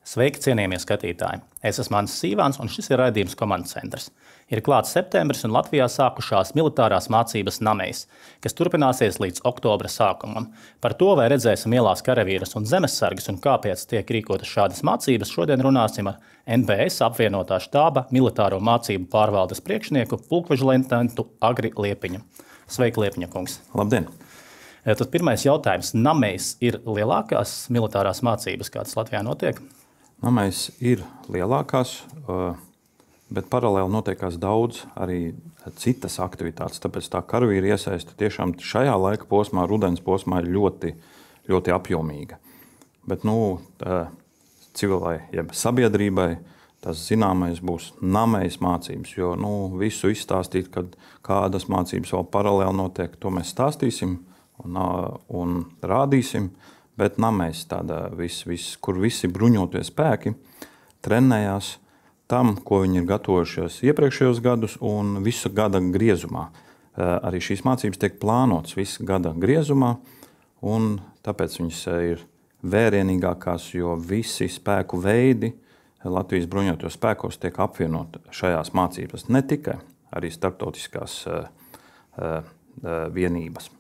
Sveiki, cienījamie skatītāji! Es esmu Mans Sīvāns, un šis ir raidījums Komandas centrs. Ir klāts septembris, un Latvijā sākušās militārās mācības Namejs, kas turpināsies līdz oktobra sākumam. Par to, vai redzēsim ielās karavīrus un zemesargus, un kāpēc tiek rīkotas šādas mācības, šodien runāsim ar NBS apvienotā štāba militāro mācību pārvaldes priekšnieku pulkveža leitenantu Agri Liepiņu. Sveiki, Liepiņa kungs! Labdien! Tad pirmais jautājums. Namejs ir lielākās militārās mācības, kādas Latvijā notiek? Namejs ir lielākās, bet paralēli notiekās daudz arī citas aktivitātes. Tāpēc tā karavīra iesaiste tiešām šajā laika posmā, rudens posmā, ir ļoti, ļoti apjomīga. Bet civilai, jeb sabiedrībai, tas zināmais būs Namejs mācības, jo visu izstāstīt, kad kādas mācības vēl paralēli notiek, to mēs stāstīsim un rādīsim. Bet Namejs tāda, kur visi bruņotie spēki trenējās tam, ko viņi ir gatavojušies iepriekšējos gadus un visu gada griezumā. Arī šīs mācības tiek plānotas visu gada griezumā, un tāpēc viņas ir vērienīgākās, jo visi spēku veidi Latvijas bruņotajos spēkos tiek apvienot šajās mācības. Ne tikai arī starptautiskās vienības.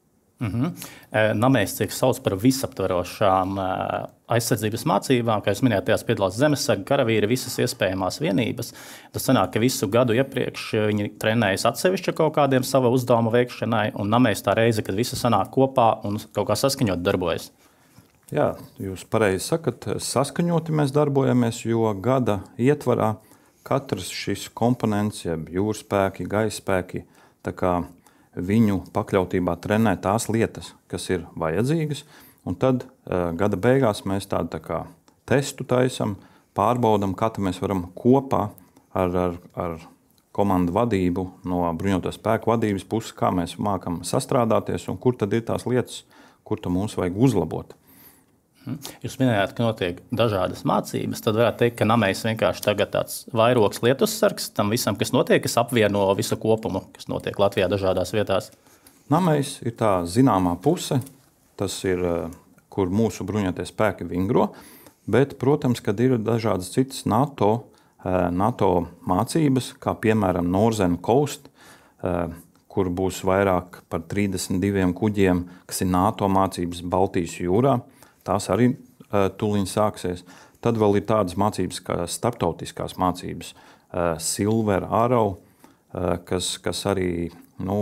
Namejs tiek sauc par visaptverošām aizsardzības mācībām, kā jūs minējāt, tajās piedalās zemesargi, karavīri, visas iespējamās vienības. Tas sanāk, ka visu gadu iepriekš viņi trenējas atsevišķi kaut kādiem sava uzdevuma veikšanai, un Namejs tā reize, kad visi sanāk kopā un kaut kā saskaņot darbojas. Jā, jūs pareizi sakat, saskaņoti mēs darbojamies, jo gada ietvarā katrs šis komponents, jeb jūrspēki, gaisspēki, tā kā viņu pakļautībā trenē tās lietas, kas ir vajadzīgas, un tad gada beigās mēs tādu tā kā testu taisam, pārbaudam, kā mēs varam kopā ar komandu vadību no bruņoto spēku vadības puses, kā mēs mākam sastrādāties un kur tad ir tās lietas, kur to mums vajag uzlabot. Jūs minējāt, ka notiek dažādas mācības, tad varētu teikt, ka Namejs vienkārši tagad tāds vairogs lietussargs tam visam, kas notiek, kas apvieno visu kopumu, kas notiek Latvijā dažādās vietās. Namejs ir tā zināmā puse, tas ir, kur mūsu bruņotie spēki vingro, bet, protams, kad ir dažādas citas NATO mācības, kā piemēram Northern Coast, kur būs vairāk par 32 kuģiem, kas ir NATO mācības Baltijas jūrā. Tās arī tuliņ sāksies. Tad vēl ir tādas mācības kā starptautiskās mācības, Silver Arrow, kas arī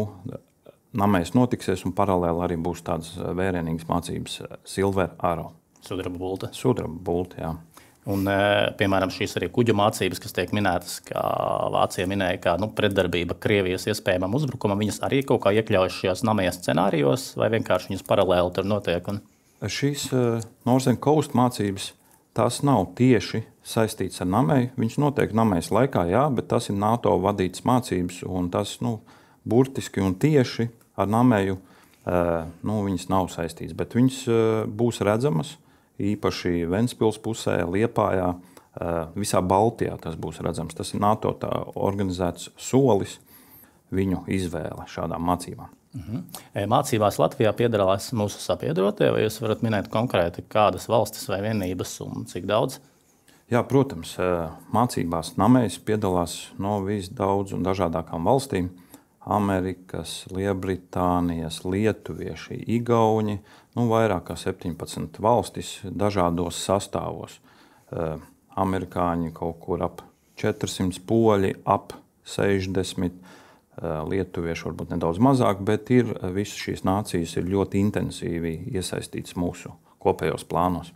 Namejs notiksies, un paralēli arī būs tādas vērienīgas mācības Silver Arrow. Sudraba bulta. Sudraba bulta, jā. Un, piemēram, šīs arī kuģu mācības, kas tiek minētas, kā Vācija minēja, kā pretdarbība Krievijas iespējamam uzbrukumam, viņas arī kaut kā iekļaujas šajos Namejas scenārijos, vai vienkārši viņas paralēli tur notiek? Šīs Northern Coast mācības, tās nav tieši saistītas ar Nameju. Viņš notiek Namejas laikā, jā, bet tas ir NATO vadītas mācības, un tas burtiski un tieši ar Nameju viņas nav saistītas. Bet viņas būs redzamas īpaši Ventspils pusē, Liepājā, visā Baltijā tas būs redzams. Tas ir NATO tā organizēts solis, viņu izvēle šādām mācībām. Mācībās Latvijā piedalās mūsu sabiedrotie, vai jūs varat minēt konkrēti kādas valstis vai vienības un cik daudz? Jā, protams, mācībās Namejs piedalās no visdaudz un dažādākām valstīm. Amerikas, Lielbritānijas, lietuvieši, igauņi, vairāk kā 17 valstis dažādos sastāvos. Amerikāņi kaut kur ap 400, poļi ap 60, lietuvieši varbūt nedaudz mazāk, bet visas šīs nācijas ir ļoti intensīvi iesaistītas mūsu kopējos plānos.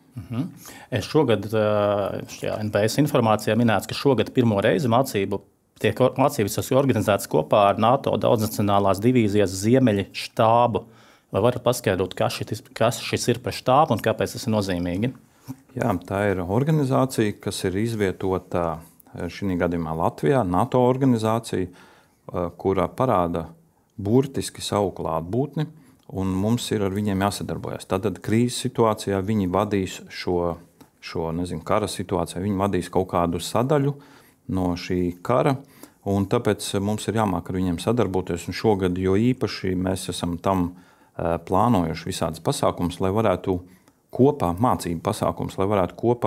Šogad šajā NBS informācijā minēts, ka šogad pirmo reizi mācības ir organizētas kopā ar NATO daudznacionālās divīzijas Ziemeļi štābu. Vai varat paskaidrot, kas šis ir par štābu un kāpēc tas ir nozīmīgi? Jā, tā ir organizācija, kas ir izvietota šī gadījumā Latvijā, NATO organizācija, kurā parāda burtiski savu klātbūtni, un mums ir ar viņiem jāsadarbojas. Tātad krīzes situācijā viņi vadīs šo kara situācijā, viņi vadīs kaut kādu sadaļu no šī kara, un tāpēc mums ir jāmāk ar viņiem sadarboties, un šogad jo īpaši mēs esam tam plānojuši visādas pasākumus, lai varētu kopā, mācību pasākums, lai varētu kopā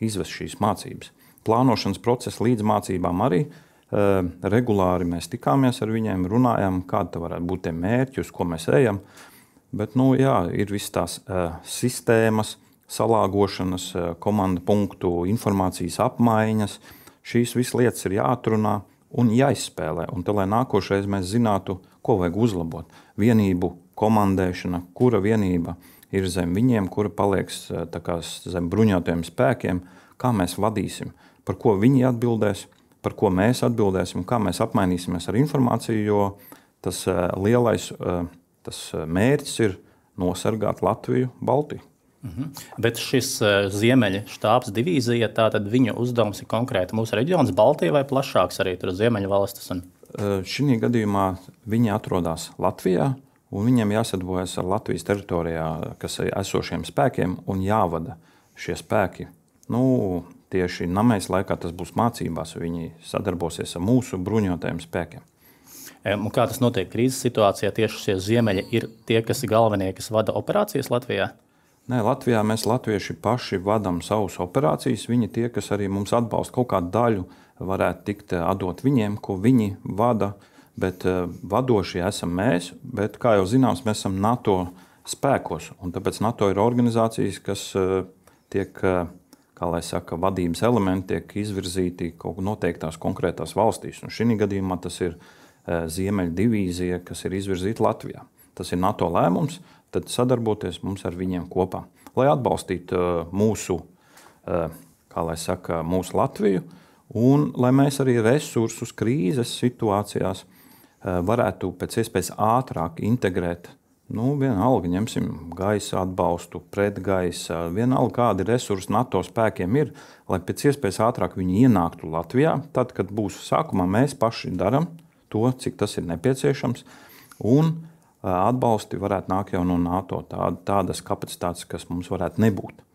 izvest šīs mācības. Plānošanas procesa līdz mācībām arī regulāri mēs tikāmies ar viņiem, runājām, kāda varētu būt tie mērķi, uz ko mēs ejam. Bet, ir viss tās sistēmas, salāgošanas, komanda punktu, informācijas apmaiņas. Šīs visas lietas ir jāatrunā un jāizspēlē. Un tad, lai nākošais mēs zinātu, ko vajag uzlabot. Vienību komandēšana, kura vienība ir zem viņiem, kura palieks zem bruņotajiem spēkiem, kā mēs vadīsim, par ko viņi atbildēs, par ko mēs atbildēsim, kā mēs apmainīsimies ar informāciju, jo tas lielais mērķis ir nosargāt Latviju, Baltiju. Bet šis Ziemeļa štābs divīzija, tātad viņa uzdevums ir konkrēti mūsu reģions Baltija vai plašāks arī tur Ziemeļa valstis? Šī gadījumā viņi atrodas Latvijā, un viņiem jāsadarbojas ar Latvijas teritorijā, kas ir esošiem spēkiem, un jāvada šie spēki. Tieši Namejas laikā tas būs mācībās, viņi sadarbosies ar mūsu bruņotajiem spēkiem. Un kā tas notiek krīzes situācijā? Tieši šie Ziemeļi ir tie, kas ir galvenie, kas vada operācijas Latvijā? Nē, Latvijā mēs latvieši paši vadām savus operācijas. Viņi tie, kas arī mums atbalsta kaut kādu daļu, varētu tikt atdot viņiem, ko viņi vada, bet vadošie esam mēs. Bet, kā jau zināms, mēs esam NATO spēkos, un tāpēc NATO ir organizācijas, kas tiek, kā lai saka, vadības elementi tiek izvirzīti kaut noteiktās konkrētās valstīs. Un šī gadījumā tas ir Ziemeļa divīzija, kas ir izvirzīta Latvijā. Tas ir NATO lēmums, tad sadarboties mums ar viņiem kopā, lai atbalstītu mūsu, kā lai saka, mūsu Latviju, un lai mēs arī resursus krīzes situācijās varētu pēc iespējas ātrāk integrēt. Vienalga, ņemsim gaisa atbalstu, pretgaisa, vienalga kādi resursi NATO spēkiem ir, lai pēc iespējas ātrāk viņi ienāktu Latvijā. Tad, kad būs sākumā, mēs paši darām to, cik tas ir nepieciešams, un atbalsti varētu nākt jau no NATO, tādas kapacitātes, kas mums varētu nebūt.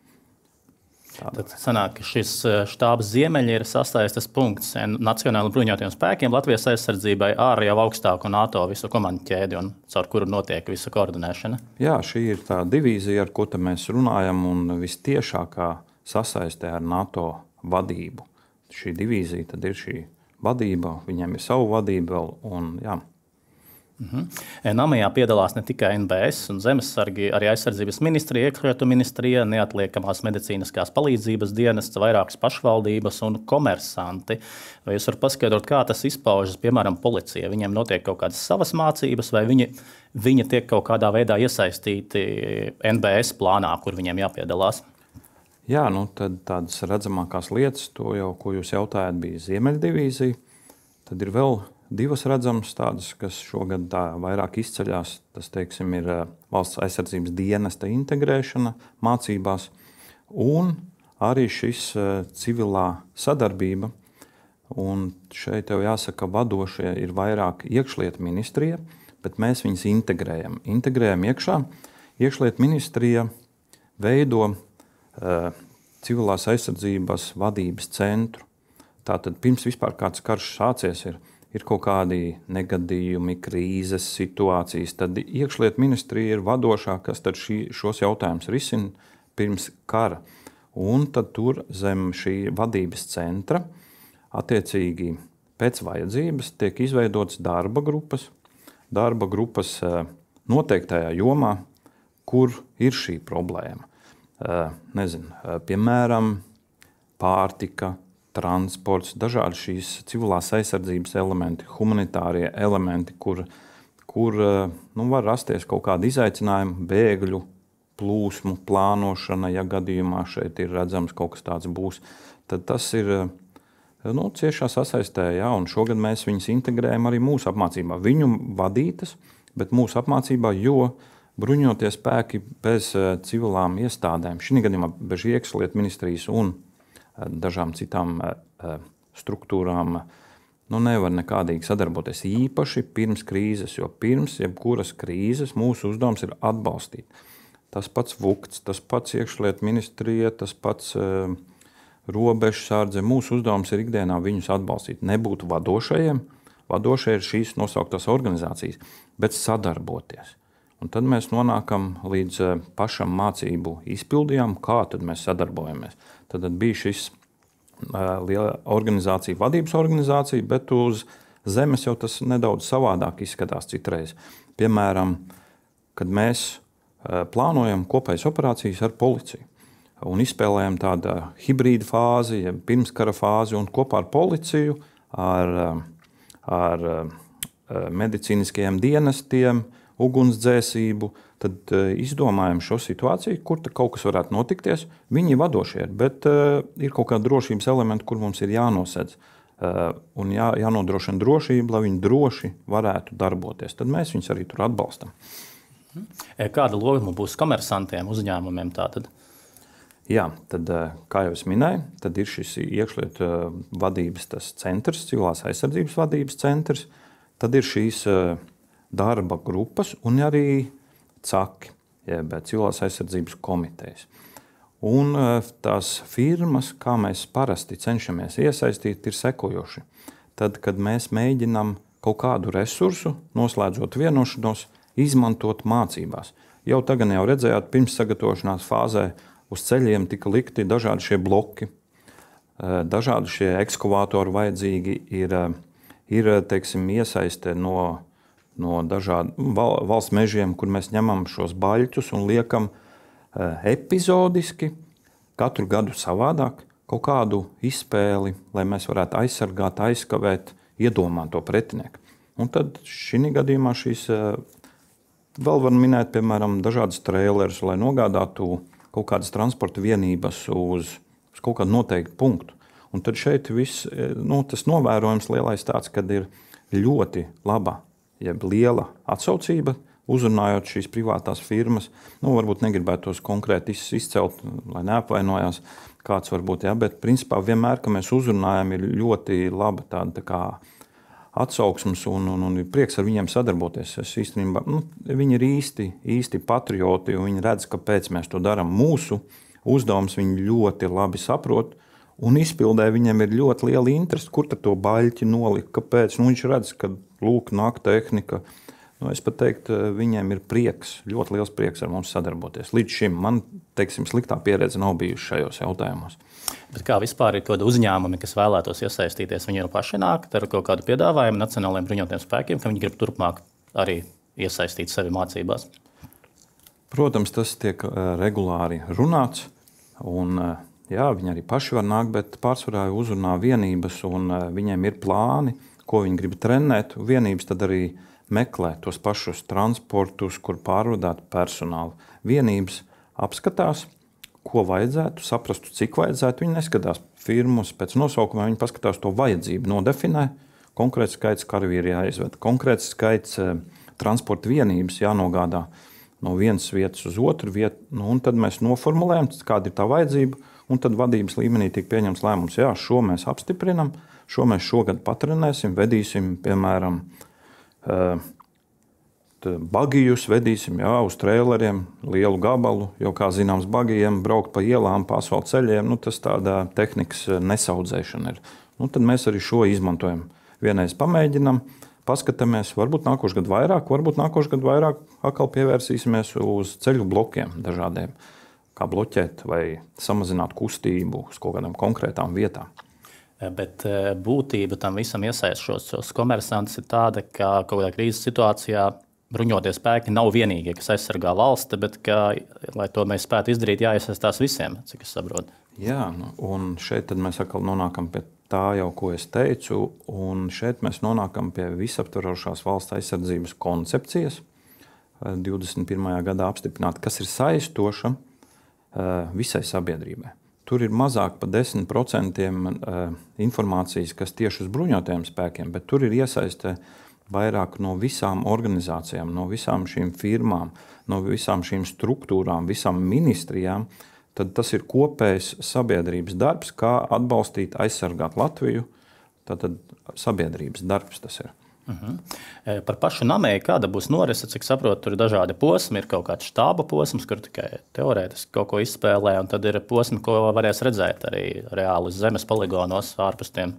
Tad sanāk, ka šis štābs Ziemeļi ir sasaistes punkts Nacionālajiem bruņotajiem spēkiem, Latvijas aizsardzībai ar jau augstāku NATO visu komandu ķēdi, un caur kuru notiek visa koordinēšana. Jā, šī ir tā divīzija, ar ko mēs runājam, un vistiešākā sasaistē ar NATO vadību. Šī divīzija tad ir šī vadība, viņiem ir savu vadību vēl, un jā. Namajā piedalās ne tikai NBS un Zemesargi, arī aizsardzības ministrija, iekšlietu ministrija, neatliekamās medicīniskās palīdzības dienests, vairākas pašvaldības un komersanti. Vai jūs varat paskaidrot, kā tas izpaužas, piemēram, policija? Viņiem notiek kaut kādas savas mācības, vai viņi tiek kaut kādā veidā iesaistīti NBS plānā, kur viņiem jāpiedalās? Jā, tad tādas redzamākās lietas, to jau, ko jūs jautājat, bija Ziemeļa divīzija. Tad ir vēl divas redzamas tādas, kas šogad tā vairāk izceļās. Tas, teiksim, ir valsts aizsardzības dienesta integrēšana mācībās un arī šis civilā sadarbība. Un šeit jau jāsaka, vadošie ir vairāk iekšlietu ministrija, bet mēs viņus integrējam. Integrējam iekšā. Iekšlietu ministrija veido civilās aizsardzības vadības centru. Tātad pirms vispār kāds karš sācies ir kaut kādi negadījumi, krīzes situācijas, tad iekšlietu ministrija ir vadošā, kas tad šos jautājumus risina pirms kara. Un tad tur zem šī vadības centra attiecīgi pēc vajadzības tiek izveidotas darba grupas noteiktajā jomā, kur ir šī problēma. Piemēram, pārtika, transports, dažādi šīs civilās aizsardzības elementi, humanitārie elementi, kur var rasties kaut kādi izaicinājumi, bēgļu plūsmu plānošana, ja gadījumā šeit ir redzams kaut kas tāds būs, tad tas ir ciešā sasaistē, jā, un šogad mēs viņus integrējam arī mūsu apmācībā. Viņu vadītas, bet mūsu apmācībā, jo bruņotie spēki bez civilām iestādēm, šī gadījumā bez iekšlietu ministrijas un dažām citām struktūrām nevar nekādīgi sadarboties. Īpaši pirms krīzes, jo pirms jebkuras krīzes mūsu uzdevums ir atbalstīt. Tas pats VUKTS, tas pats iekšlietu ministrija, tas pats robežsardze. Mūsu uzdevums ir ikdienā viņus atbalstīt. Nebūt vadošajiem. Vadošie ir šīs nosauktās organizācijas, bet sadarboties. Un tad mēs nonākam līdz pašam mācību izpildījām, kā tad mēs sadarbojamies. Tad bija šis liela organizācija, vadības organizācija, bet uz zemes jau tas nedaudz savādāk izskatās citreiz. Piemēram, kad mēs plānojam kopējas operācijas ar policiju un izspēlējam tādu hibrīda fāzi, pirmskara fāzi un kopā ar policiju, ar medicīniskajiem dienestiem, ugunsdzēsību, tad izdomājam šo situāciju, kur kaut kas varētu notikties. Viņi vadošie ir, bet ir kaut kādi drošības elementi, kur mums ir jānosedz un jānodrošina drošība, lai viņi droši varētu darboties. Tad mēs viņus arī tur atbalstam. Kāda loma būs komersantiem, uzņēmumiem tātad? Jā, tad, kā jau es minēju, tad ir šis iekšlietu vadības centrs, civilās aizsardzības vadības centrs, tad ir šīs darba grupas un arī CAKI, jeb civilās aizsardzības komitejas. Un tās firmas, kā mēs parasti cenšamies iesaistīt, ir sekojoši. Tad, kad mēs mēģinām kaut kādu resursu, noslēdzot vienošanos, izmantot mācībās. Jau tagad jau redzējāt, pirms sagatavošanās fāzē uz ceļiem tika likti dažādi šie bloki, dažādi šie ekskavātori vajadzīgi ir teiksim, iesaiste no dažādiem valsts mežiem, kur mēs ņemam šos baļķus un liekam epizodiski, katru gadu savādāk, kaut kādu izspēli, lai mēs varētu aizsargāt, aizskavēt iedomāto pretinieku. Un tad šī gadījumā šīs vēl var minēt, piemēram, dažādas trailerus, lai nogādātu kaut kādas transporta vienības uz kaut kādu noteiktu punktu. Un tad šeit viss, tas novērojums lielais tāds, kad ir ļoti laba, jeb liela atsaucība, uzrunājot šīs privātās firmas. Varbūt negribētu tos konkrēti izcelt, lai neapvainojās kāds varbūt, bet principā vienmēr, ka mēs uzrunājam, ir ļoti laba tāda kā atsauksmes un ir prieks ar viņiem sadarboties. Es īstenībā, viņi ir īsti patrioti, un viņi redz, kāpēc mēs to darām. Mūsu uzdevums viņi ļoti labi saprot, un izpildē viņiem ir ļoti liela interese, kur tad to baļķi nolikt, kāpēc. Viņš redz, ka lūk, nāk tehnika. Es pat teiktu, viņiem ir prieks, ļoti liels prieks ar mums sadarboties. Līdz šim man, sliktā pieredze nav bijusi šajos jautājumos. Bet kā vispār ir kādi uzņēmumi, kas vēlētos iesaistīties? Viņi jau paši nāk ar kaut kādu piedāvājumu Nacionālajiem bruņotajiem spēkiem, ka viņi grib turpmāk arī iesaistīt sevi mācībās? Protams, tas tiek regulāri runāts, un viņi arī paši var nākt, bet pārsvarā uzrunā vienības, un viņiem ir plāni, ko viņi grib trenēt. Vienības tad arī meklē tos pašus transportus, kur pārvadāt personālu. Vienības apskatās, ko vajadzētu, saprastu, cik vajadzētu. Viņi neskatās firmas pēc nosaukuma, viņi paskatās to vajadzību, nodefinē. Konkrēts skaits karavīri jāizved, konkrēts skaits transporta vienības jānogādā no vienas vietas uz otru vietu. Un tad mēs noformulējam, kāda ir tā vajadzība, un tad vadības līmenī tiek pieņemts lēmums. Jā, šo mēs apstiprinam, šo mēs šogad patrenēsim, vedīsim, piemēram, bagijus vedīsim uz traileriem, lielu gabalu, jo, kā zināms, bagijiem braukt pa ielām, pa asfalta ceļiem, tas tāda tehnikas nesaudzēšana ir. Tad mēs arī šo izmantojam. Vienreiz pamēģinam, paskatāmies, varbūt nākošu gadu vairāk, atkal pievērsīsimies uz ceļu blokiem dažādiem, kā bloķēt vai samazināt kustību uz kaut kādām konkrētām vietām. Bet būtība tam visam iesaist šos komersantus ir tāda, ka kaut kādā krīzes situācijā bruņotie spēki nav vienīgie, kas aizsargā valsti, bet, lai to mēs spētu izdarīt, jāiesaistās visiem, cik es saprotu. Jā, un šeit tad mēs atkal nonākam pie tā jau, ko es teicu, un šeit mēs nonākam pie visaptverošās valsts aizsardzības koncepcijas, 21. gadā apstiprināta, kas ir saistoša visai sabiedrībai. Tur ir mazāk par 10% informācijas, kas tieši uz bruņotajiem spēkiem, bet tur ir iesaiste vairāk no visām organizācijām, no visām šīm firmām, no visām šīm struktūrām, visām ministrijām. Tad tas ir kopējs sabiedrības darbs, kā atbalstīt, aizsargāt Latviju. Tātad sabiedrības darbs tas ir. Par pašu namēju, kāda būs norise, cik saprotu, tur ir dažādi posmi, ir kaut kāds štāba posms, kur tikai teorētiski kaut ko izspēlē, un tad ir posmi, ko varēs redzēt arī reāli uz zemes poligonos ārpus tiem.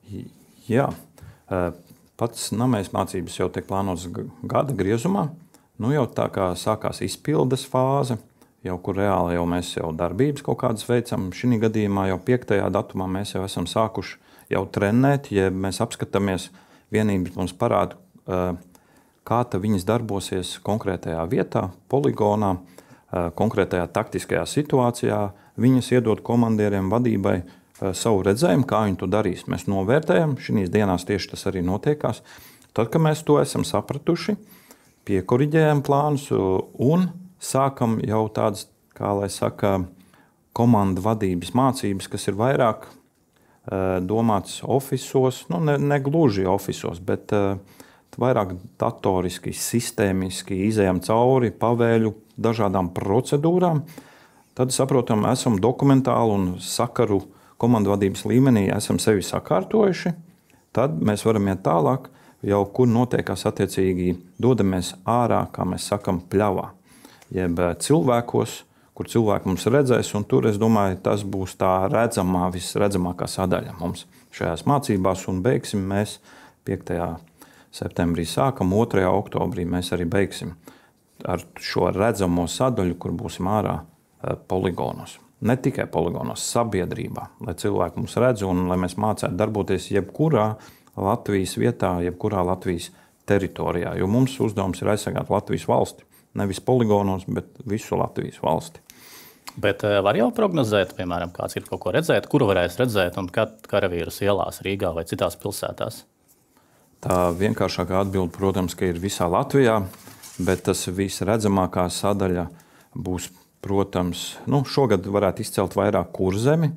Jā, pats namējas mācības jau tiek plānotas gada griezumā. Nu, jau tā kā sākās izpildes fāze, kur reāli mēs darbības kaut kādas veicam. Šī gadījumā jau 5. datumā mēs jau esam sākuši trenēt, ja mēs apskatāmies, vienības mums parāda, kā viņas darbosies konkrētajā vietā, poligonā, konkrētajā taktiskajā situācijā. Viņas iedod komandieriem, vadībai savu redzējumu, kā viņi to darīs. Mēs novērtējam, šīs dienās tieši tas arī notiekās. Tad, kad mēs to esam sapratuši, piekoriģējam plānus un sākam jau tādas, kā lai saka, komandu vadības mācības, kas ir vairāk domāts ofisos, ne gluži ofisos, bet vairāk datoriski, sistēmiski izejam cauri pavēļu dažādām procedūrām. Tad, saprotam, esam dokumentāli un sakaru komandu vadības līmenī esam sevi sakārtojuši. Tad mēs varam iet tālāk, jau kur notiekās attiecīgi dodamies ārā, kā mēs sakam, pļavā. Jeb cilvēkos, kur cilvēki mums redzēs, un tur, es domāju, tas būs tā visredzamākā sadaļa mums šajās mācībās, un beigsim mēs 5. septembrī sākam, 2. oktobrī mēs arī beigsim ar šo redzamo sadaļu, kur būsim ārā poligonos. Ne tikai poligonos, sabiedrībā, lai cilvēki mums redz un lai mēs mācētu darboties jebkurā Latvijas vietā, jebkurā Latvijas teritorijā, jo mums uzdevums ir aizsargāt Latvijas valsti. Nevis poligonos, bet visu Latvijas valsti. Bet var jau prognozēt, piemēram, kāds ir kaut ko redzēt, kuru varēs redzēt un kad karavīrus ielās Rīgā vai citās pilsētās? Tā vienkāršākā atbilde, protams, ka ir visā Latvijā, bet tas visredzamākā sadaļa būs, protams, šogad varētu izcelt vairāk Kurzemi,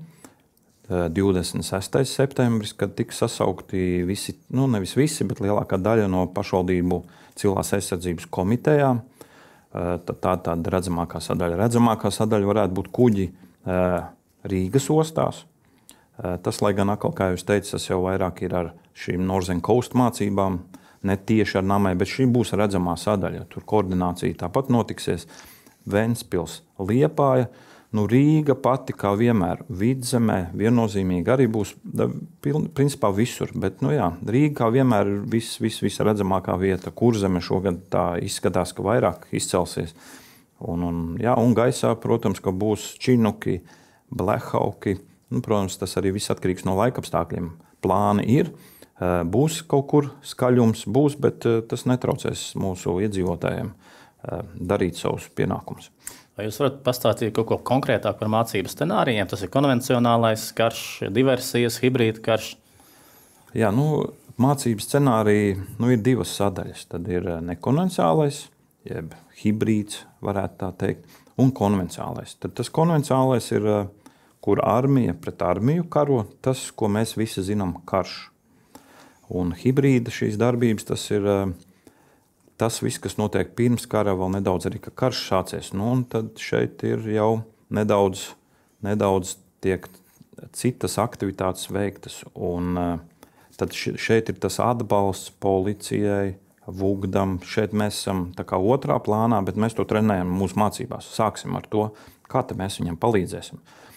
26. septembris, kad tiks sasaukti visi, nevis visi, bet lielākā daļa no pašvaldību civilās aizsardzības komitejām. Tā tāda redzamākā sadaļa. Redzamākā sadaļa varētu būt kuģi Rīgas ostās. Tas, lai gan atkal, kā jūs teicat, tas jau vairāk ir ar šīm Northern Coast mācībām, ne tieši ar namai, bet šī būs redzamā sadaļa. Tur koordinācija tāpat notiksies. Ventspils, Liepāja, Rīga pati, kā vienmēr, Vidzemē viennozīmīgi arī būs, principā visur, bet, Rīga kā vienmēr ir visredzamākā vieta. Kurzeme šogad tā izskatās, ka vairāk izcelsies. Un gaisā, protams, ka būs Činuki, Blehauki. Protams, tas arī viss atkarīgs no laikapstākļiem. Plāni ir, būs kaut kur skaļums, bet tas netraucēs mūsu iedzīvotājiem darīt savus pienākumus. Vai jūs varat pastāstīt kaut ko konkrētāk par mācību scenārijiem? Tas ir konvencionālais karš, diversijas, hibrīda karš? Jā, mācību scenāriji ir divas sadaļas. Tad ir nekonvencionālais, jeb hibrīds, varētu tā teikt, un konvencionālais. Tad tas konvencionālais ir, kur armija pret armiju karo, tas, ko mēs visi zinām, karš. Un hibrīda šīs darbības, tas ir tas viss, kas notiek pirms kara, vēl nedaudz arī, ka karš sācies. Un tad šeit ir jau nedaudz tiek citas aktivitātes veiktas. Un tad šeit ir tas atbalsts policijai, Vugdam. Šeit mēs esam tā kā otrā plānā, bet mēs to trenējam mūsu mācībās. Sāksim ar to, kā tad mēs viņam palīdzēsim.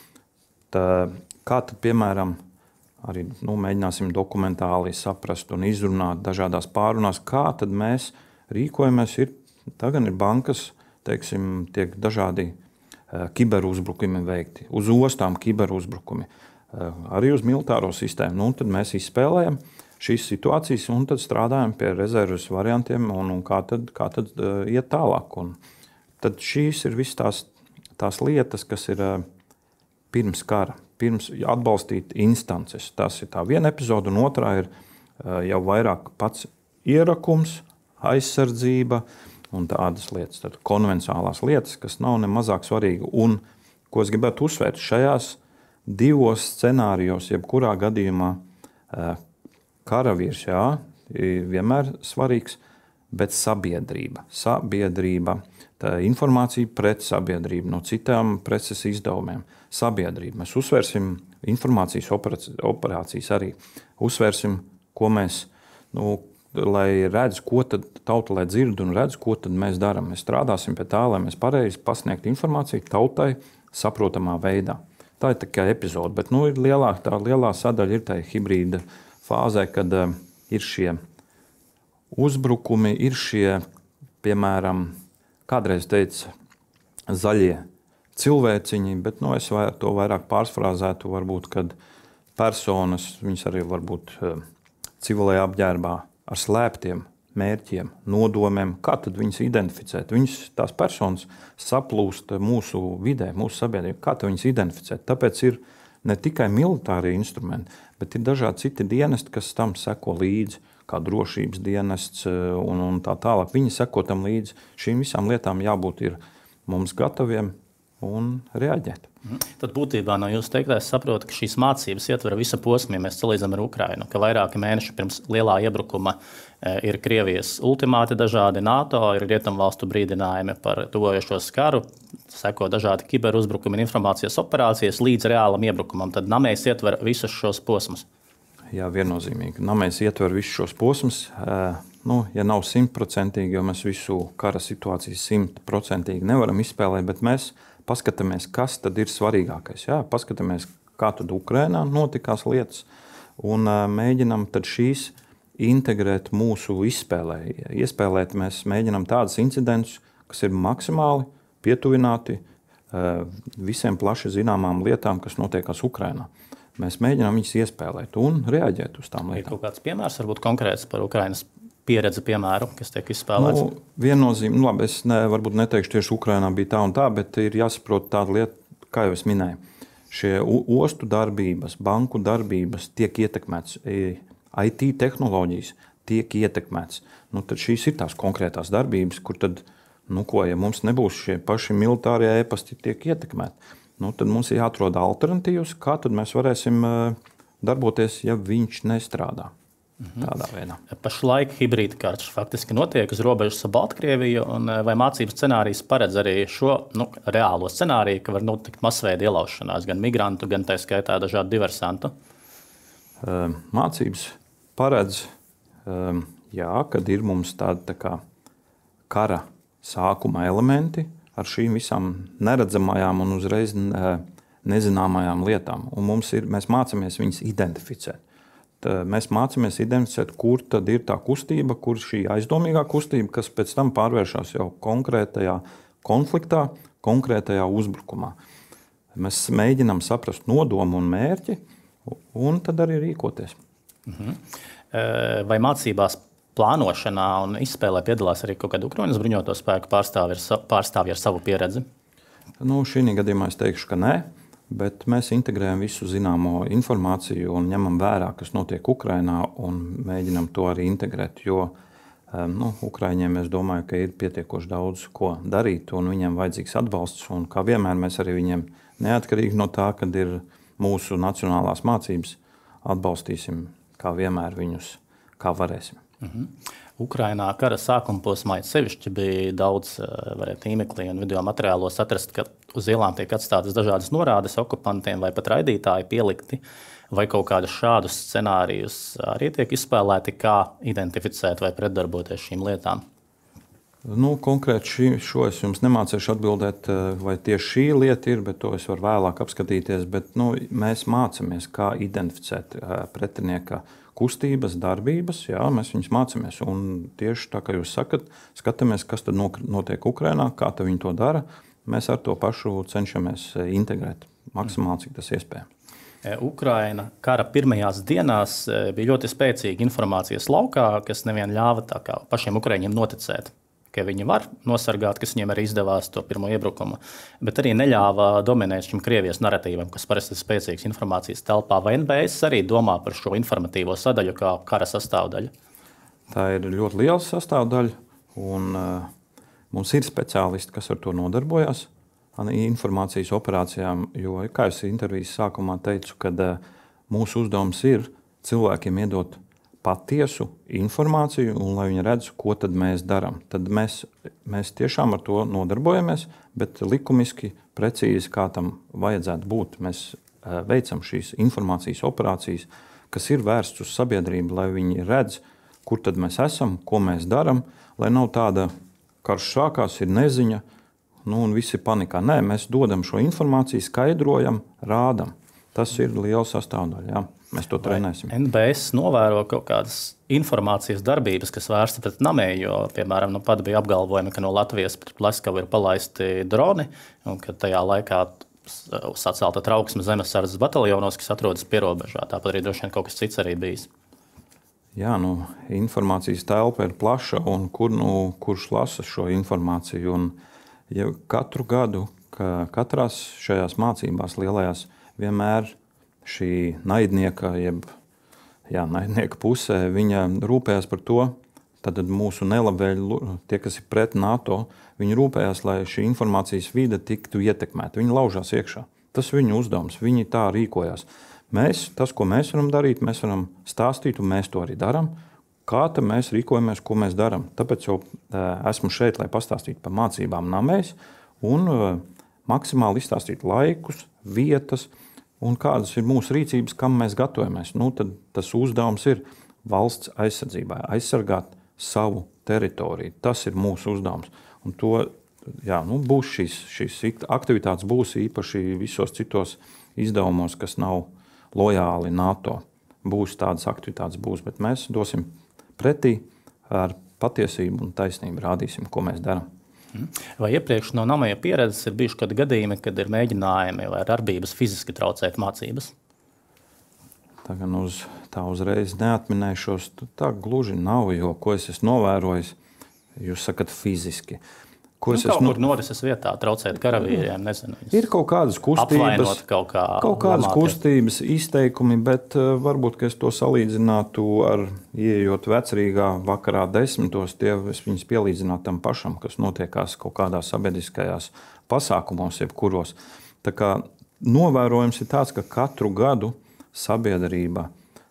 Kā tad, piemēram, arī mēģināsim dokumentāli saprast un izrunāt dažādās pārunās, kā tad mēs rīkojamies. Tagad ir bankas, teiksim, tiek dažādi kiberuzbrukumi veikti, uz ostām kiberuzbrukumi, arī uz militāro sistēmu. Tad mēs izspēlējam šīs situācijas un tad strādājam pie rezerves variantiem un kā tad iet tālāk. Un tad šīs ir visas tās lietas, kas ir pirms kara, pirms atbalstīt instances. Tas ir tā viena epizode, un otrā ir jau vairāk pats ierakums, aizsardzība un tādas lietas, tad konvencionālās lietas, kas nav ne mazāk svarīgi. Un, ko es gribētu uzsvērt, šajās divos scenārijos, jebkurā gadījumā, karavīrs, vienmēr svarīgs, bet sabiedrība, tā informācija pret sabiedrību, no citām preces izdevumiem, sabiedrība. Mēs uzsvērsim informācijas operācijas arī, uzsvērsim, ko mēs, lai redz, ko tad tauta, lai dzird un redz, ko tad mēs darām. Mēs strādāsim pie tā, lai mēs pareizi pasniegtu informāciju tautai saprotamā veidā. Tā ir tikai epizode, bet ir tā lielā sadaļa ir tā hibrīda fāzē, kad ir šie uzbrukumi, ir šie piemēram, kādreiz teica zaļie cilvēciņi, bet es to vairāk pārsfrāzētu, varbūt, kad personas, viņas arī varbūt civilajā apģērbā ar slēptiem mērķiem, nodomiem, kā tad viņas identificēt? Tās personas saplūst mūsu vidē, mūsu sabiedrībā, kā tad viņas identificēt? Tāpēc ir ne tikai militārie instrumenti, bet ir dažādi citi dienesti, kas tam seko līdzi, kā drošības dienests un tā tālāk. Viņi seko tam līdzi. Šīm visām lietām jābūt ir mums gataviem un reaģēt. Tad būtībā no jūsu teiktā es saprotu, ka šīs mācības ietver visu posmu, ja mēs salīdzinām ar Ukrainu, ka vairāki mēneši pirms lielā iebrukuma ir Krievijas ultimāti dažādi NATO, ir rietumvalstu brīdinājumi par tuvojošos karu, seko dažādi kiberuzbrukumi un informācijas operācijas līdz reālam iebrukumam. Tad Namējs ietver visus šos posmus. Jā, viennozīmīgi. Namējs ietver visus šos posmus. Ja nav 100%, jo mēs visu kara situāciju 100% nevaram izspēlēt, bet mēs paskatāmies, kas tad ir svarīgākais. Jā, paskatāmies, kā tad Ukrainā notikās lietas, un mēģinam tad šīs integrēt mūsu izspēlē. Iespēlēt mēs mēģinam tādus incidentus, kas ir maksimāli pietuvināti visiem plaši zināmām lietām, kas notiekās Ukrainā. Mēs mēģinām viņus iespēlēt un reaģēt uz tām lietām. Ir kaut kāds piemērs, varbūt konkrēts par Ukrainas pieredzi, piemēru, kas tiek izspēlēts? Viennozīmīgi, labi, es varbūt neteikšu tieši Ukrainā bija tā un tā, bet ir jāsaprot tāda lieta, kā jau es minēju. Šie ostu darbības, banku darbības tiek ietekmēts, IT tehnoloģijas tiek ietekmēts. Tad šīs ir tās konkrētās darbības, kur tad, ja mums nebūs šie paši militārie ēpasti tiek ietekmēti, tad mums ir jāatrod alternatīvas, kā tad mēs varēsim darboties, ja viņš nestrādā. Tādā veidā. Pašlaik hibrīda karš faktiski notiek uz robežas ar Baltkrieviju, un vai mācības scenārijs paredz arī šo reālo scenāriju, ka var notikt masveida ielaušanās gan migrantu, gan tā skaitā dažādu diversantu? Mācības paredz, kad ir mums tādi tā kā kara sākuma elementi ar šīm visām neredzamajām un uzreiz nezināmajām lietām, un mēs mācāmies viņus identificēt. Mēs mācāmies identificēt, kur tad ir tā kustība, kur šī aizdomīgā kustība, kas pēc tam pārvēršas jau konkrētajā konfliktā, konkrētajā uzbrukumā. Mēs mēģinām saprast nodomu un mērķi, un tad arī rīkoties. Vai mācībās plānošanā un izspēlē piedalās arī kaut kāda Ukrainas bruņoto spēku pārstāvji ar savu pieredzi? Šī gadījumā es teikšu, ka nē. Bet mēs integrējam visu zināmo informāciju un ņemam vērā, kas notiek Ukrainā, un mēģinam to arī integrēt. Jo Ukraiņiem es domāju, ka ir pietiekoši daudz ko darīt, un viņiem vajadzīgs atbalsts. Un kā vienmēr mēs arī viņiem neatkarīgi no tā, kad ir mūsu nacionālās mācības, atbalstīsim kā vienmēr viņus, kā varēsim. Ukrainā kara sākuma posmā sevišķi bija daudz tīmeklī un video materiālos atrast, ka uz ielām tiek atstātas dažādas norādes okupantiem vai pat raidītāji pielikti, vai kaut kādus šādus scenārijus arī tiek izspēlēti, kā identificēt vai pretdarboties šīm lietām? Konkrēti šo es jums nemācīšu atbildēt, vai tieši šī lieta ir, bet to es varu vēlāk apskatīties. Bet mēs mācāmies, kā identificēt pretinieka kustības, darbības. Jā, mēs viņus mācāmies. Un tieši tā, kā jūs sakat, skatāmies, kas tad notiek Ukrainā, kā viņi to dara. Mēs ar to pašu cenšamies integrēt maksimāli, cik tas iespējams. Ukraina kara pirmajās dienās bija ļoti spēcīga informācijas laukā, kas nevien ļāva pašiem ukraiņiem noticēt, ka viņi var nosargāt, kas viņiem arī izdevās to pirmo iebrukumu, bet arī neļāva dominēt šim Krievijas naratīvam, kas parasti ir spēcīgs informācijas telpā. Vai NBS arī domā par šo informatīvo sadaļu kā kara sastāvdaļu? Tā ir ļoti liela sastāvdaļa, un mums ir speciālisti, kas ar to nodarbojas, informācijas operācijām, jo, kā es intervijas sākumā teicu, kad mūsu uzdevums ir cilvēkiem iedot patiesu informāciju, un lai viņi redz, ko tad mēs darām. Tad mēs tiešām ar to nodarbojamies, bet likumiski precīzi, kā tam vajadzētu būt. Mēs veicam šīs informācijas operācijas, kas ir vērsts uz sabiedrību, lai viņi redz, kur tad mēs esam, ko mēs darām, lai nav tāda karš sākās, ir neziņa, un visi panikā. Nē, mēs dodam šo informāciju, skaidrojam, rādam. Tas ir liela sastāvdaļa, jā. Mēs to trenēsim. NBS novēro kaut kādas informācijas darbības, kas vērsta pret namēju, jo, piemēram, pat bija apgalvojumi, ka no Latvijas pret Pleskavu ir palaisti droni, un ka tajā laikā sacelta trauksme zemesardzes bataljonos, kas atrodas pierobežā. Tāpat arī droši vien kaut kas cits arī bijis. Jā, informācijas telpa ir plaša, un kurš lasa šo informāciju. Un, ja katru gadu, katrās šajās mācībās lielajās, vienmēr šī naidnieka pusē, viņa rūpējas par to, tad mūsu nelabvēļi, tie, kas ir pret NATO, viņi rūpējas, lai šī informācijas vide tiktu ietekmēta. Viņi laužās iekšā. Tas ir viņu uzdevums, viņi tā rīkojās. Tas, ko mēs varam darīt, mēs varam stāstīt, un mēs to arī darām. Kā tad mēs rīkojamies, ko mēs darām? Tāpēc jau esmu šeit, lai pastāstītu par mācībām namēs un maksimāli izstāstītu laikus, vietas, un kādas ir mūsu rīcības, kam mēs gatavojamies. Tad tas uzdevums ir valsts aizsardzībai, aizsargāt savu teritoriju. Tas ir mūsu uzdevums. Un būs šīs aktivitātes būs īpaši visos citos izdevumos, kas nav lojāli NATO. Būs tādas aktivitātes, bet mēs dosim pretī ar patiesību un taisnību, rādīsim, ko mēs darām. Vai iepriekš no namēja pieredzes ir bijuši kādi gadījumi, kad ir mēģinājumi vai darbības fiziski traucēt mācības? Tagad tā uzreiz neatminēšos. Tā gluži nav, jo ko es esmu novērojis, jūs sakat fiziski. Kur norises vietā traucēt karavīriem, nezinu. Ir kaut kādas kustības, kustības, izteikumi, bet varbūt, ka es to salīdzinātu ar ieejot Vecrīgā vakarā 10. Es viņus pielīdzinātu tam pašam, kas notiekās kaut kādās sabiedriskajās pasākumos, jebkuros. Tā kā novērojums ir tāds, ka katru gadu sabiedrība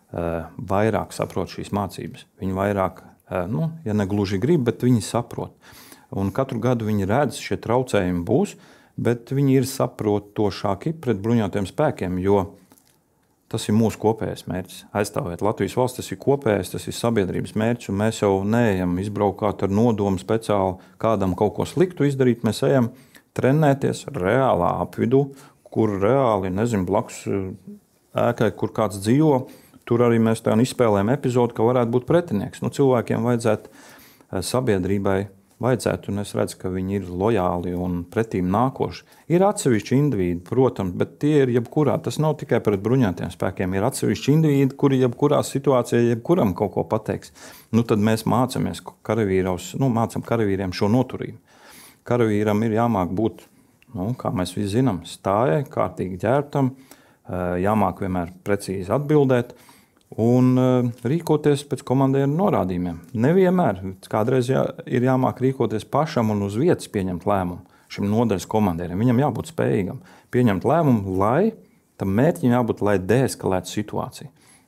vairāk saprot šīs mācības. Viņi vairāk, ja ne gluži grib, bet viņi saprot. Un katru gadu viņi redz, šie traucējumi būs, bet viņi ir saprotošāki pret bruņotajiem spēkiem, jo tas ir mūsu kopējais mērķis. Aizstāvēt Latvijas valsts, tas ir kopējais, tas ir sabiedrības mērķis, un mēs jau neejam izbraukāt ar nodomu speciāli kādam kaut ko sliktu izdarīt. Mēs ejam trenēties reālā apvidū, kur reāli, blakus ēkai, kur kāds dzīvo. Tur arī mēs tā izspēlējam epizodu, ka varētu būt pretinieks. Cilvēkiem vajadzētu sabiedrībai. Un es redzu, ka viņi ir lojāli un pretīm nākoši. Ir atsevišķi indivīdi, protams, bet tie ir jebkurā. Tas nav tikai pret bruņotajiem spēkiem. Ir atsevišķi indivīdi, kuri jebkurā situācijā jebkuram kaut ko pateiks. Tad mēs mācāmies mācām karavīriem šo noturību. Karavīram ir jāmāk būt, kā mēs visi zinām, stājai, kārtīgi ģērbtam, jāmāk vienmēr precīzi atbildēt. Un rīkoties pēc komandieru norādījumiem. Nevienmēr. Kādreiz ir jāmāk rīkoties pašam un uz vietas pieņemt lēmumu šim nodaļas komandierim. Viņam jābūt spējīgam pieņemt lēmumu, lai tam mērķim jābūt, lai deeskalētu situāciju.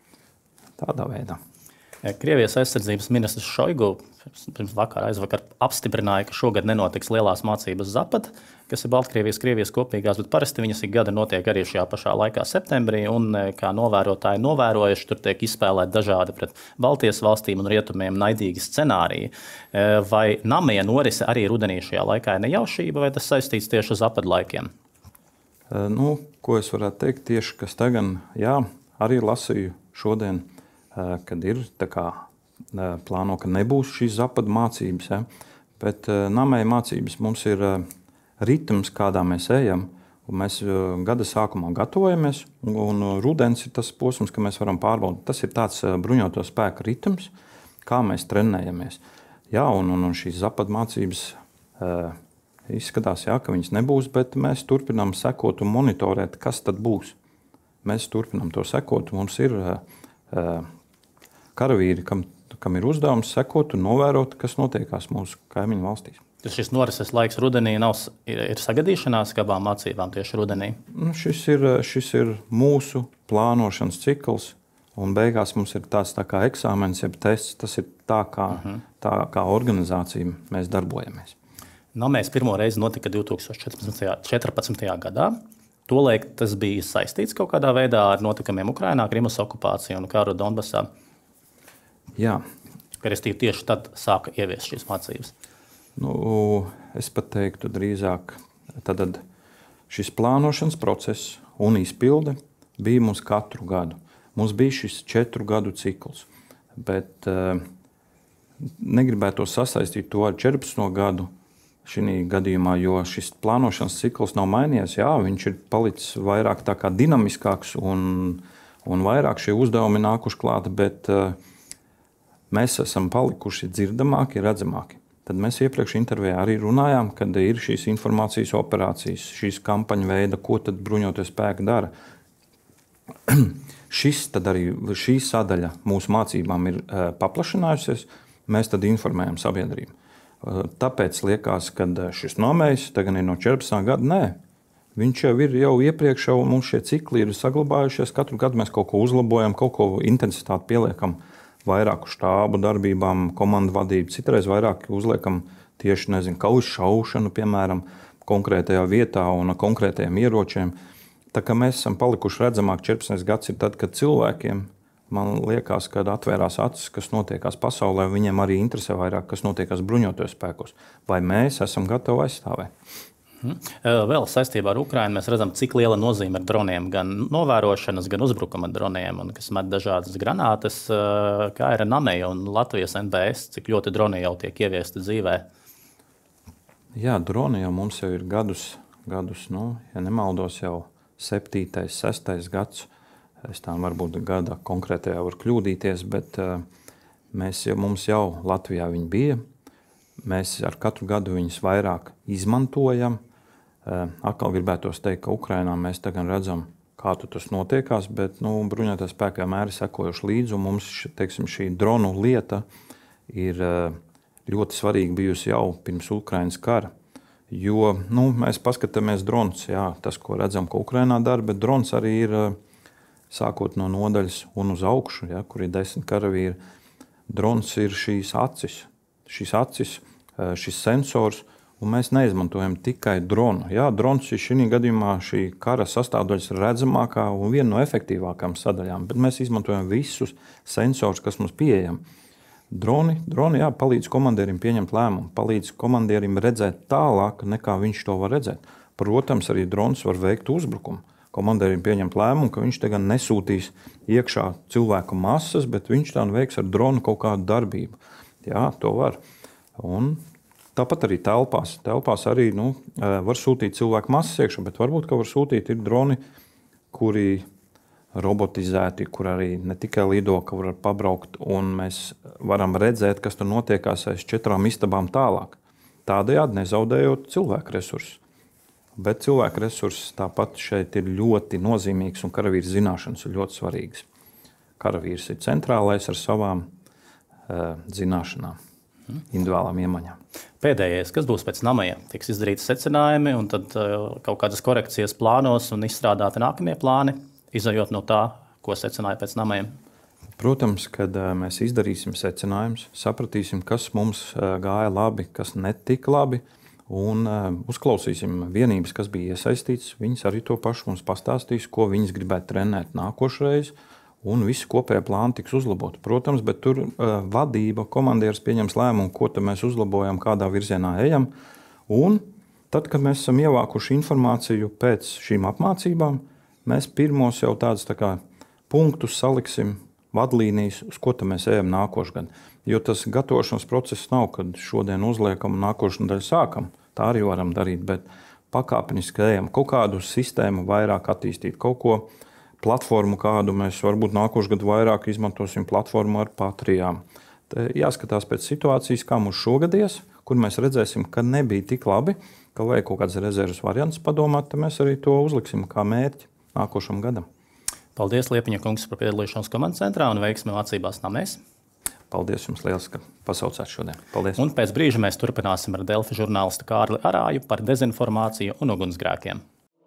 Tādā veidā. Krievijas aizsardzības ministrs Šoigu aizvakar apstiprināja, ka šogad nenotiks lielās mācības Zapad, kas ir Baltkrievijas kopīgās, bet parasti viņas ik gada notiek arī šajā pašā laikā septembrī, un kā novērotāji novērojuši, tur tiek izspēlēti dažādi pret Baltijas valstīm un rietumiem naidīgi scenāriji. Vai namie norise arī rudenī šajā laikā ir nejaušība, vai tas saistīts tieši ar Zapad laikiem? Ko es varētu teikt tieši, kas tagad, arī lasīju šodien, kad ir plāno, ka nebūs šīs Zapad mācības, bet namēja mācības mums ir ritms, kādā mēs ejam, un mēs gada sākumā gatavojamies, un rudens ir tas posms, ka mēs varam pārbaudīt. Tas ir tāds bruņoto spēku ritms, kā mēs trenējamies. Un šīs Zapad mācības izskatās, ka viņas nebūs, bet mēs turpinām sekot un monitorēt, kas tad būs. Mēs turpinām to sekot, mums ir karavīri, kam ir uzdevums sekot un novērot, kas notiekās mūsu kaimiņu valstīs. Šis norises laiks rudenī ir sagadīšanās kā abām mācībām tieši rudenī? Šis ir mūsu plānošanas cikls, un beigās mums ir tāds tā kā eksāmenis, jeb tests. Tas ir tā kā organizācija mēs darbojamies. Namēs pirmo reizi notika 2014. gadā. Tolaik tas bija saistīts kaut kādā veidā ar notikumiem Ukrainā, Krimas okupāciju un karu Donbasā. Jā. Restīvi tieši tad sāka ieviest šīs mācības. Es pat teiktu drīzāk, tad šis plānošanas process un izpilde bija mums katru gadu. Mums bija šis 4 gadu cikls, bet negribētu sasaistīt to ar 14 gadu šī gadījumā, jo šis plānošanas cikls nav mainījies. Jā, viņš ir palicis vairāk tā kā dinamiskāks un vairāk šie uzdevumi nākuši klāt, bet mēs esam palikuši dzirdamāki, redzamāki. Tad mēs iepriekš intervijā arī runājām, kad ir šīs informācijas operācijas, šīs kampaņu veida, ko tad bruņotie spēki dara. Šī sadaļa mūsu mācībām ir paplašinājusies, mēs tad informējam sabiedrību. Tāpēc liekas, ka šis nomējs tagad ir no 14. gada, nē. Viņš jau ir iepriekš, mums šie cikli ir saglabājušies, katru gadu mēs kaut ko uzlabojam, kaut ko intensitāti pieliekam, vairāku štābu darbībām, komandu vadību, citreiz vairāk uzliekam tieši, kaujas šaušanu, piemēram, konkrētajā vietā un konkrētajiem ieročiem. Tā kā mēs esam palikuši redzamāk, 14. gads ir tad, kad cilvēkiem, man liekas, kad atvērās acis, kas notiekās pasaulē, viņiem arī interesē vairāk, kas notiekās bruņotajos spēkos. Vai mēs esam gatavi aizstāvēt? Vēl saistībā ar Ukrainu mēs redzam, cik liela nozīme ir droniem, gan novērošanas, gan uzbrukuma droniem, un kas met dažādas granātas, kā ir NAMEI un Latvijas NBS, cik ļoti droni jau tiek ieviesti dzīvē. Jā, droni jau mums jau ir gadus, ja nemaldos, jau 7., 6. gads. Es tā varbūt gada konkrētajā var kļūdīties, bet mums jau Latvijā viņi bija. Mēs ar katru gadu viņus vairāk izmantojam. Atkal gribētos teikt, ka Ukrainā mēs tagad redzam, kā tas notiekās, bet bruņotie spēki vienmēr ir sekojuši līdzi, un mums šī dronu lieta ir ļoti svarīga bijusi jau pirms Ukrainas kara. Jo mēs paskatāmies drons, jā, tas, ko redzam, ko Ukrainā dara, bet drons arī ir sākot no nodaļas un uz augšu, ja, kur ir 10 karavīri. Drons ir šīs acis, šis sensors, un mēs neizmantojam tikai dronu. Jā, drons ir šī gadījumā šī kara sastāvdaļas redzamākā un viena no efektīvākām sadaļām, bet mēs izmantojam visus sensors, kas mums pieejam. Droni jā, palīdz komandierim pieņemt lēmumu, palīdz komandierim redzēt tālāk, nekā viņš to var redzēt. Protams, arī drons var veikt uzbrukumu. Komandierim pieņemt lēmumu, ka viņš tagad nesūtīs iekšā cilvēku masas, bet viņš tā veiks ar dronu kaut kādu darbību. Jā, to var. Un tāpat arī telpās. Telpās arī var sūtīt cilvēku masas iekšā, bet varbūt, ka var sūtīt ir droni, kuri robotizēti, kur arī ne tikai lido, ka var pabraukt, un mēs varam redzēt, kas tur notiekās aiz 4 istabām tālāk. Tādējādi nezaudējot cilvēku resursus. Bet cilvēku resursus tāpat šeit ir ļoti nozīmīgs, un karavīra zināšanas ir ļoti svarīgas. Karavīrs ir centrālais ar savām zināšanām, individuālām iemaņām. Pēdējais, kas būs pēc NAMEI, tiks izdarīti secinājumi, un tad kaut kādas korekcijas plānos un izstrādāti nākamie plāni, izejot no tā, ko secināja pēc NAMEI. Protams, kad mēs izdarīsim secinājumus, sapratīsim, kas mums gāja labi, kas netika labi, un uzklausīsim vienības, kas bija iesaistīts. Viņas arī to pašu mums pastāstīs, ko viņas gribētu trenēt nākošreiz, un visi kopējā plāni tiks uzlaboti. Protams, bet tur vadība, komandieris pieņems lēmumu, ko mēs uzlabojam, kādā virzienā ejam. Un tad, kad mēs esam ievākuši informāciju pēc šīm apmācībām, mēs pirmos jau tādus punktus saliksim, vadlīnijas, uz ko mēs ejam nākošgad. Jo tas gatavošanas process nav, kad šodien uzliekam un nākošu daļu sākam. Tā arī varam darīt, bet pakāpeniski ejam kaut kādu sistēmu vairāk attīstīt, kaut ko platformu kādu mēs varbūt nākošu gadu vairāk izmantosim platformu ar Patrijām. Te jāskatās pēc situācijas, kā mums šogad ies, kur mēs redzēsim, ka nebija tik labi, ka vajag kaut kāds rezerves variants padomāt, tad mēs arī to uzliksim kā mērķi nākošam gadam. Paldies, Liepiņa kungs, par piedalīšanos komandas centrā un veiksmi mācībās NAMEI. Paldies jums liels, ka pasaucāt šodien. Paldies. Un pēc brīža mēs turpināsim ar Delfi žurnālistu Kārli Arāju par dezinformāciju un ugunsgrēkiem.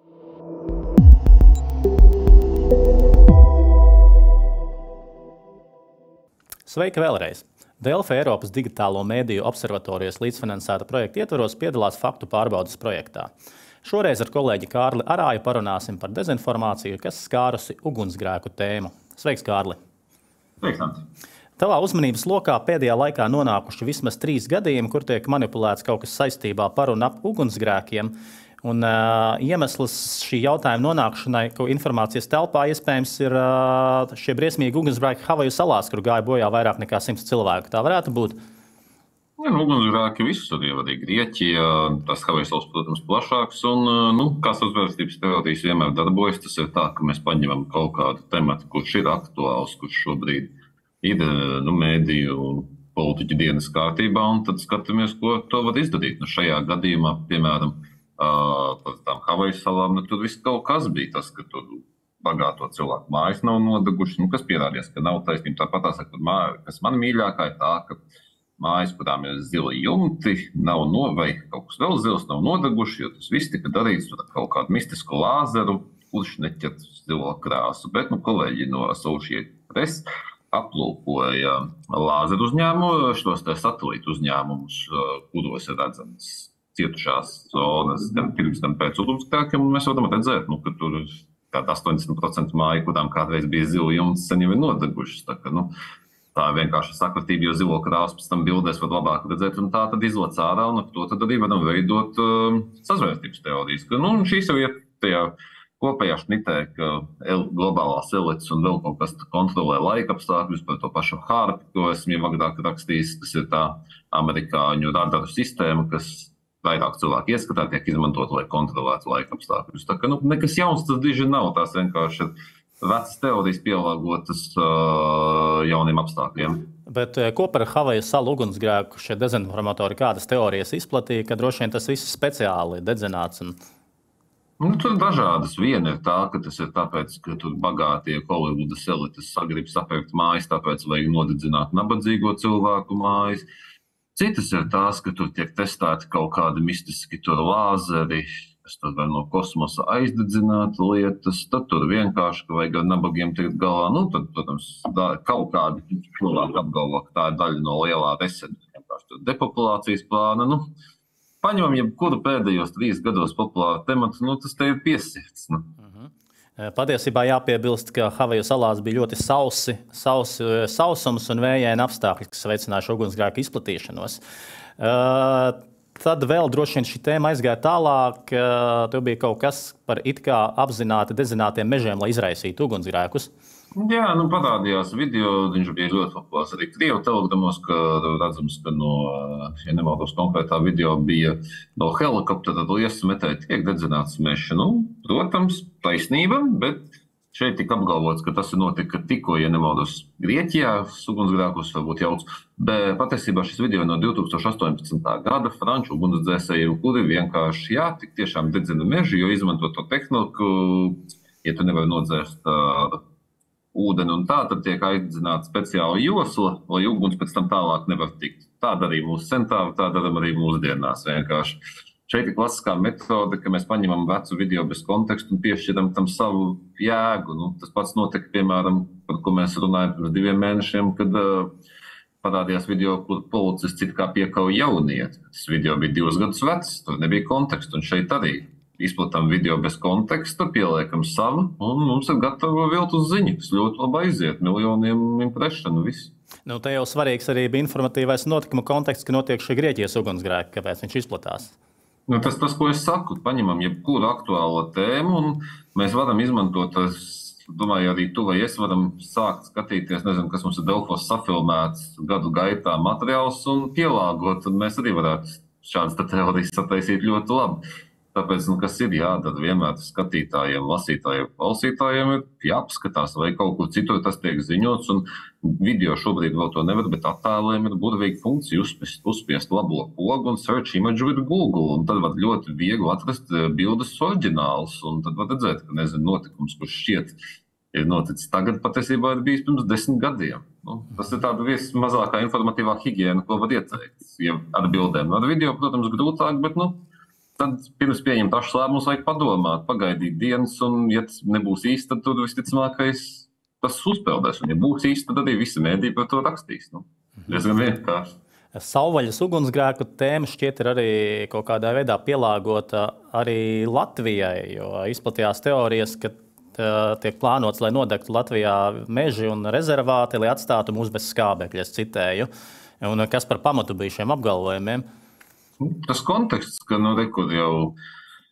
Sveiki vēlreiz! Delfi Eiropas digitālo mēdīju observatorijas līdzfinansēta projekta ietvaros piedalās faktu pārbaudes projektā. Šoreiz ar kolēģi Kārli Arāju parunāsim par dezinformāciju, kas skārusi ugunsgrēku tēmu. Sveiks, Kārli! Sveiks, Anti! Tavā uzmanības lokā pēdējā laikā nonākuši vismaz 3 gadījumi, kur tiek manipulēts kaut kas saistībā par un ap ugunsgrēkiem. Un iemesls šī jautājuma nonākšanai informācijas telpā iespējams ir šie briesmīgi ugunsgrēki Havaju salās, kur gāja bojā vairāk nekā 100 cilvēku. Tā varētu būt. Ja, ugunsgrēki visur jau arī Grieķijā, tās Havaju salas, protams, plašāks. Un, kā sazvērstības teorijas vienmēr darbojas, tas ir tā, ka mēs paņemam kaut kādu tematu, kurš ir aktuāls, kurš šobrīd ir mēdīju un politiķu dienas kārtībā, un tad skatāmies, ko to var izdarīt. Šajā gadījumā, piemēram, par tām Havaju salām, tur viss kaut kas bija tas, ka tur bagāto cilvēku mājas nav nodegušas, kas pierādījās, ka nav taisnība. Tāpat tā saka, kas man mīļākā ir tā, ka mājas, kurām ir zili jumti, vai kaut kas vēl zils, nav nodeguši, jo tas viss tika darīts ar kaut kādu mistisku lāzeru, kurš neķer zilo krāsu. Bet, kolēģi no Associated Press aplūkoja lāzeru uzņēmumu, šos satelītu uzņēmumus, kuros ir redzams cietušās zonas gan pirms, gan pēc ugunsgrēkiem, un mēs varam redzēt, ka tur ir kāda 80% māju, kurām kādreiz bija zila jumts, sen jau ir nodegušas. Tā ir vienkārši sakritība, jo zilo krāsu pēc tam bildēs var labāk redzēt, un tā tad izlec ārā, un ar to tad arī varam veidot sazvērstības teorijas. Šīs jau ir tajā kopējā šnitē, ka globālās elites un vēl kaut kas kontrolē laika apstākļus par to pašu HAARP, ko esmu jau agrāk rakstījis, kas ir tā amerikāņu radaru sistēma, kas vairāk cilvēku ieskatā tiek izmantot, lai kontrolētu laika apstākļus. Tā ka nekas jauns tas diži nav, tās vienkārši ir vecas teorijas pielāgotas jauniem apstākļiem. Bet ko par Havaju salu ugunsgrēku šie dezinformatori kādas teorijas izplatīja, ka droši vien tas viss speciāli dedzināts? Tur ir dažādas. Viena ir tā, ka tas ir tāpēc, ka tur bagātie Holivudas elites sagrib sapirkt mājas, tāpēc vajag nodedzināt nabadzīgo cilvēku mājas. Citas ir tās, ka tur tiek testēti kaut kādi mistiski lāzeri, kas tur var no kosmosa aizdedzināt lietas, tad tur vienkārši, ka vajag ar nabagiem tikt galā. Tad, protams, kaut kādi cilvēki apgalvo, ka tā ir daļa no lielā resetu depopulācijas plāna. Paņemam jebkuru pēdējos 3 gados populāru tematu, tas te ir piesirds. Patiesībā jāpiebilst, ka Havaju salās bija ļoti sausums un vējaini apstākļi, kas veicināja ugunsgrēku izplatīšanos. Tad vēl droši vien šī tēma aizgāja tālāk. Tur bija kaut kas par it kā apzināti dedzinātiem mežiem, lai izraisītu ugunsgrēkus. Jā, parādījās video, viņš bija ļoti populārs arī Krievu telegramos, ka redzams, ka ja nemaldos konkrētā video bija no helikoptera liesu metēji tiek dedzināts mežs. Protams, taisnība, bet šeit tika apgalvots, ka tas notika tikko, ja nemaldos Grieķijā, ugunsgrēkus varbūt jauc. Bet patiesībā šis video no 2018. gada franču ugunsdzēsēji, kuri vienkārši, tik tiešām dedzina mežu, jo izmanto to tehniku, ja tu nevari nodzēst ūdeni un tā, tad tiek aizdedzināta speciāla josla, lai uguns pēc tam tālāk nevar tikt. Tā darīja mūsu centāri, tā daram arī mūsdienās vienkārši. Šeit ir klasiskā metode, ka mēs paņemam vecu video bez kontekstu un piešķiram tam savu jēgu. Tas pats notika, piemēram, par ko mēs runājam pirms 2 mēnešiem, kad parādījās video, kur policists it kā piekauja jaunieti. Tas video bija 2 gadus vecs, tur nebija kontekstu, un šeit arī. Izplatām video bez konteksta, pieliekam savu, un mums ir gatava viltus ziņa, kas ļoti labi aiziet, miljoniem imprešanu, viss. Te jau svarīgs arī bija informatīvais notikuma konteksts, ka notiek šie Grieķijas ugunsgrēki, kāpēc viņš izplatās. Tas, ko es saku, paņemam jebkuru aktuālo tēmu, un mēs varam izmantot, domāju, arī tu vai es varam sākt skatīties, nezinu, kas mums ir Delfos safilmēts gadu gaitā materiāls un pielāgot, un mēs arī varētu šādas teorijas sataisīt ļoti labi. Tāpēc, kas ir jādara vienmēr skatītājiem, lasītājiem, klausītājiem, ir jāapskatās, vai kaut kur citur tas tiek ziņots, un video šobrīd vēl to nevar, bet attēliem ir burvīga funkcija uzspiest labo pogu un search image with Google, un tad var ļoti viegli atrast bildes oriģināls, un tad var redzēt, ka, notikums, kurš šķiet ir noticis tagad, patiesībā ir bijis pirms 10 gadiem. Tas ir tāda vismazākā informatīvā higiēna, ko var ieteikt. Ja ar bildēm, ar video, protams, grūtāk, bet, tad pirms pieņemt tašas lēmumus vajag padomāt, pagaidīt dienas, un ja tas nebūs īsti, tad tur visticamākais tas uzpeldēs. Un ja būs īsti, tad arī visi mēdī par to rakstīs. Diezgan vienkārši. Savvaļas ugunsgrēku tēma šķiet ir arī kaut kādā veidā pielāgota arī Latvijai, jo izplatījās teorijas, ka tiek plānots, lai nodegtu Latvijā meži un rezervāti, lai atstātu mūs bez skābekļa, es citēju. Un kas par pamatu bija šiem apgalvojumiem? Tas konteksts, ka rekur jau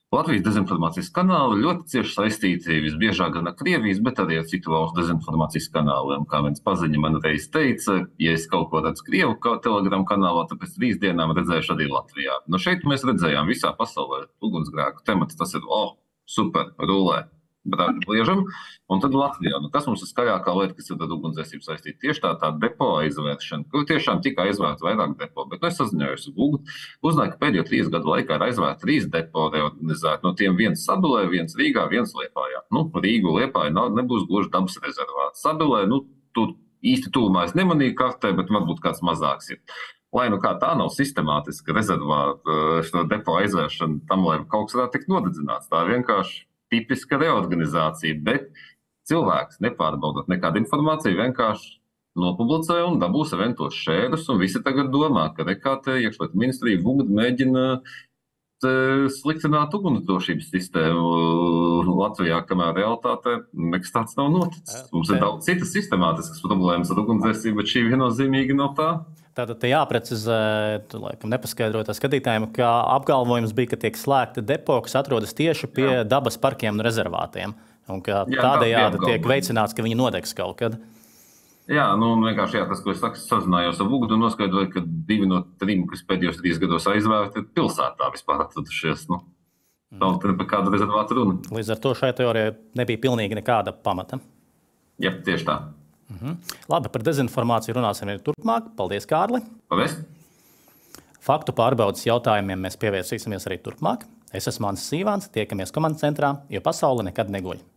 Latvijas dezinformācijas kanāli ļoti cieši saistīti visbiežāk gan ar Krievijas, bet arī ar citu valstu dezinformācijas kanāliem. Kā viens paziņa man reiz teica, ja es kaut ko redzu Krievu telegramu kanālā, tad pēc 3 dienām redzēšu arī Latvijā. Nu šeit mēs redzējām visā pasaulē ugunsgrēku temats, tas ir, super, rulē. Liežam, un tad Latvijā. Nu, kas mums ir skaļākā lieta, kas ir ar ugunsdzēsību saistīta? Tieši tā depo aizvēršana, kur tiešām tika aizvērta vairāk depo, bet es saziņojos ar Google, uzzināju, ka pēdējo 3 gadu laikā ir aizvērta 3 depo reorganizēti. No tiem viens Sabilē, viens Rīgā, viens Liepājā. Nu, Rīgu Liepāja nebūs gluži dabas rezervāts. Sabilē, nu, tur īsti tuvumā es nemanīju kartē, bet varbūt kāds mazāks ir. Lai nu kā tā nav sistemātiska rezervāta šo depo aizvēršana tam, lai kaut kas varētu tikt nodedzināts. Tā vienkārši tipiska reorganizācija, bet cilvēks nepārbaudot nekādu informāciju, vienkārši nopublicē un dabūs eventos šērus, un visi tagad domā, ka RKT iekšlietu ministrija Vugda mēģina sliktināt ugunsdrošības sistēmu Latvijā, kamēr realitātē nekas tāds nav noticis. Mums ir daudz citas sistemātiskas problēmas ar ugunsdzēsību, bet šī viennozīmīgi nav tā. Tātad te jāprecizē, laikam nepaskaidrot skatītājiem, ka apgalvojums bija, ka tiek slēgta depo, kas atrodas tieši pie dabas parkiem un rezervātiem. Un ka tādējādi tiek veicināts, ka viņi nodegs kaut kad. Jā, nu vienkārši tas, ko es saku, sazinājos ar Vugdu un noskaidroju, ka 2 no 3, kas pēdējos 3 gados aizvērti, ir pilsētā vispār atradušies. Nu, nav par kādu rezervātu runa. Līdz ar to šai teorijai nebija pilnīgi nekāda pamata. Jā, tieši tā. Labi, par dezinformāciju runāsim arī turpmāk. Paldies, Kārli! Paldies! Faktu pārbaudas jautājumiem mēs pievērsīsimies arī turpmāk. Es esmu Mānis Sīvāns, tiekamies komandas centrā, jo pasaule nekad neguļ.